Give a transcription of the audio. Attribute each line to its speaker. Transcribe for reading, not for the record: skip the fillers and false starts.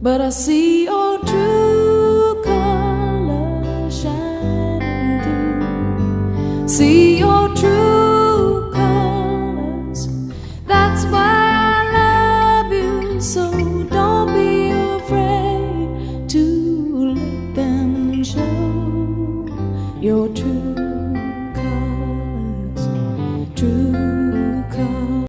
Speaker 1: but I see your true colors shining through. See your true colors, that's why I love you. So don't be afraid to let them show your true